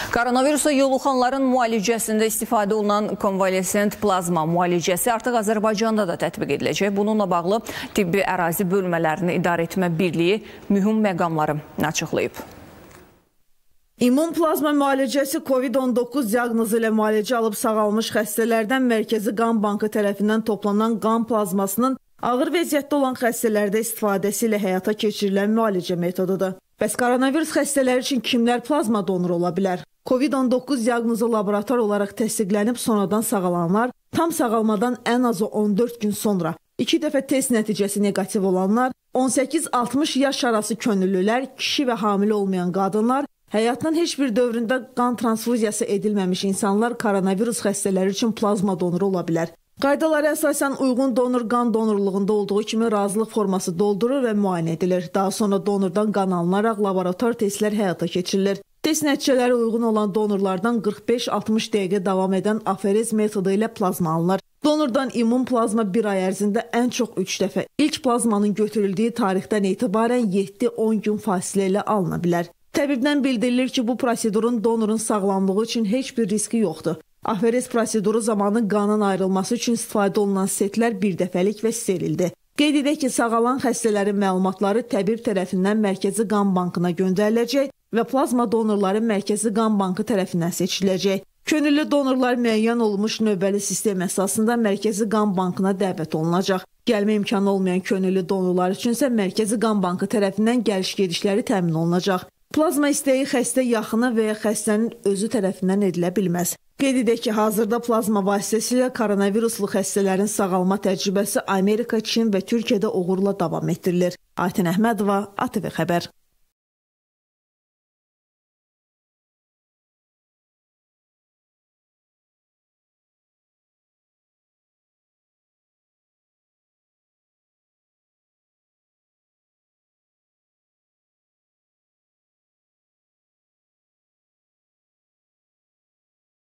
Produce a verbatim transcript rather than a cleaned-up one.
Koronavirusa yoluxanların müalicəsində istifadə olunan konvalesent plazma müalicəsi artıq Azərbaycanda da tətbiq ediləcək. Bununla bağlı tibbi ərazi bölmələrini idarə etmə birliyi mühüm məqamları açıqlayıb. İmmun plazma müalicəsi COVID on doqquz diaqnozu ilə müalicə alıb sağalmış xəstələrdən Mərkəzi Qan Bankı tərəfindən toplanan qan plazmasının ağır vəziyyətdə olan xəstələrdə istifadəsi ilə həyata keçirilən müalicə metodudur. Bəs koronavirus xəstələri üçün kimlər plazma donoru ola bilər? COVID on doqquz diaqnozu laborator olaraq təsdiqlənib sonradan sağalanlar, tam sağalmadan ən azı on dörd gün sonra iki dəfə test nəticəsi neqativ olanlar, on səkkiz altmış yaş arası könüllülər, kişi və hamilə olmayan qadınlar, həyatının heç bir dövründə qan transfuziyası edilməmiş insanlar koronavirus xəstələri üçün plazma donoru ola bilər. Qaydalara əsasən uyğun donor qan donorluğunda olduğu kimi razılıq forması doldurur və müayinə edilir. Daha sonra donordan qan alınaraq laborator testlər həyata keçirilir. Test nəticələri uyğun olan donorlardan qırx beş altmış dəqiqə davam edən aferez metodu ilə plazma alınır. Donordan immun plazma bir ay ərzində ən çox üç dəfə, ilk plazmanın götürüldüyü tarixdən etibarən yeddi on gün fasilə ilə alına bilər. Təbibdən bildirilir ki, bu prosedurun donorun sağlamlığı üçün heç bir riski yoxdur. Aferez proseduru zamanı qanın ayrılması üçün istifadə olunan setlər bir dəfəlik və sterildir. Qeyd edək ki, sağalan xəstələrin məlumatları təbib tərəfindən Mərkəzi Qan Bankına göndəriləcək və plazma donorları Mərkəzi Qan Bankı tərəfindən seçiləcək. Könüllü donorlar müəyyən olunmuş növbəli sistem əsasında Mərkəzi Qan Bankına dəvət olunacaq. Gəlmə imkanı olmayan könüllü donorlar üçün isə Mərkəzi Qan Bankı tərəfindən gəliş-gedişləri təmin olunacaq. Plazma istəyi xəstə yaxını və ya xəstənin özü tərəfindən edilə bilməz. Qeyd edək ki, hazırda plazma vasitəsilə koronaviruslu xəstələrin sağalma təcrübəsi Amerika, Çin və Türkiyədə uğurla davam etdirilir. Aytən Əhmədova, A T V Xəbər.